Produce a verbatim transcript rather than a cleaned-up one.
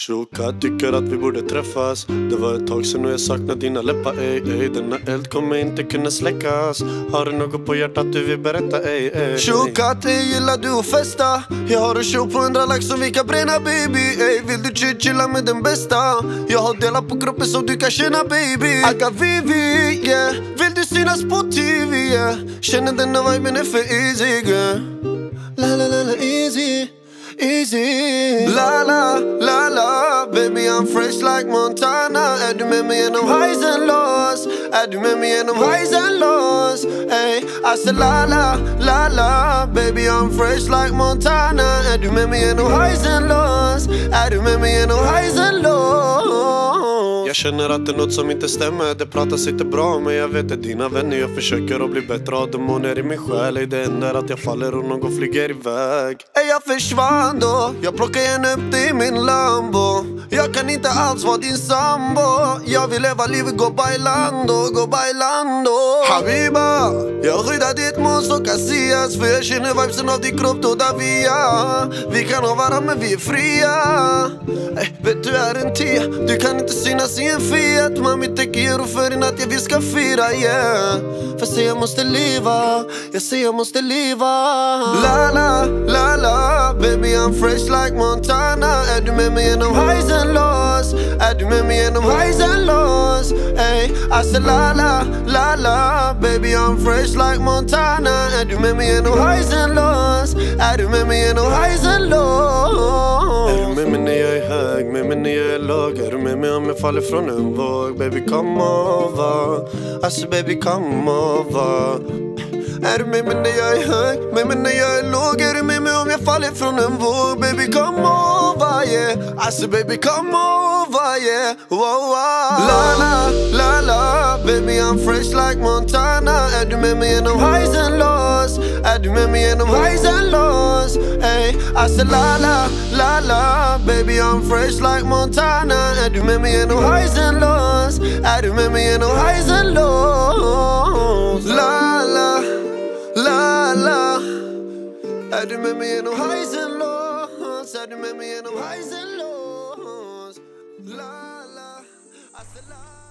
Shuka tycker att vi borde träffas. Det var ett tag sedan och jag saknar dina läppar, ey, ey. Denna eld kommer inte kunna släckas. Har du något på hjärtat du vill berätta, ey, ey. Shuka, det gillar du att festa. Jag har en show på hundra lax som vi kan bränna, baby, ey. Vill du chill, chilla med den bästa? Jag har delat på kroppen så du kan känna, baby. I got Vivi, yeah. Vill du synas på T V, yeah. Känner denna viben är för easy, girl. La la la la, easy, easy. La la la la, baby I'm fresh like Montana. Är du med mig genom highs and lows? Är du med mig genom highs and lows? Ey, I said la la la la, baby I'm fresh like Montana. Är du med mig genom highs and lows? Är du med mig genom highs and lows? Jag känner att det är något som inte stämmer. Det pratas inte bra men jag vet att dina vänner. Jag försöker att bli bättre av demoner i min själ. Ej, det enda är att jag faller och någon flyger iväg. Ey, jag försvann då. Jag plockar igen upp det i min Lambo. Jag kan inte alls vara din sambo. Jag vill leva livet, gå bailando, gå bailando. Habiba, jag skyddar ditt mås och Casillas. För jag känner vibesen av din kropp då där vi är. Vi kan ha varandra men vi är fria. Ey, vet du är en Tia. Du kan inte synas i en Fiat. Mami tänker och för en att jag vill ska fira, yeah. För säg jag måste leva. Jag säger jag måste leva. La la la la, baby I'm fresh like Montana. Är du med mig genom highs and lows? Är du med mig genom highs and lows? Ey, I said la la la la, baby I'm fresh like Montana. Är du med mig genom highs and lows? Är du med mig genom highs and lows? Är du med mig när jag är hög, med mig när jag är låg? Är du med mig om jag faller från en våg? Baby come over, I said baby come over. Är du med mig när jag är hög, med mig när jag är låg? Är du med mig om jag faller från en våg? Baby come over, yeah. I said baby come over, yeah. Wow, wow. La la la la, baby I'm fresh like Montana. Är du med mig genom highs and lows? Är du med mig genom highs and lows? Ey, I said la la la la, baby I'm fresh like Montana. Är du med mig genom highs and lows? Är du med mig genom highs and lows? La la la la. Är du med mig genom highs and lows? Är du med mig genom highs and lows? La la, I said la.